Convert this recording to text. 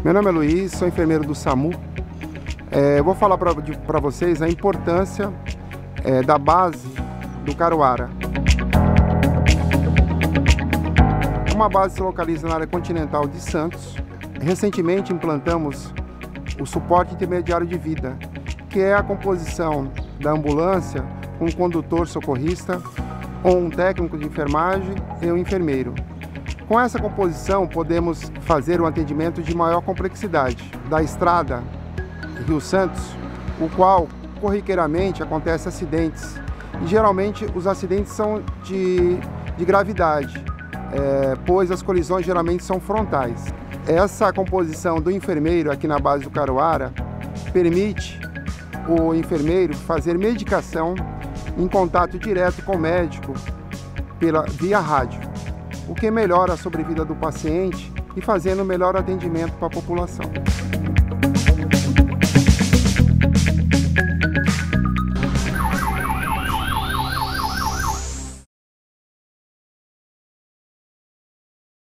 Meu nome é Luiz, sou enfermeiro do SAMU. Eu vou falar para vocês a importância da base do Caruara. Uma base se localiza na área continental de Santos. Recentemente implantamos o suporte intermediário de vida, que é a composição da ambulância com um condutor socorrista, ou um técnico de enfermagem e um enfermeiro. Com essa composição, podemos fazer um atendimento de maior complexidade da estrada Rio Santos, o qual corriqueiramente acontece acidentes. E geralmente os acidentes são de gravidade, pois as colisões geralmente são frontais. Essa composição do enfermeiro aqui na base do Caruara permite o enfermeiro fazer medicação em contato direto com o médico via rádio, o que melhora a sobrevida do paciente e fazendo o melhor atendimento para a população.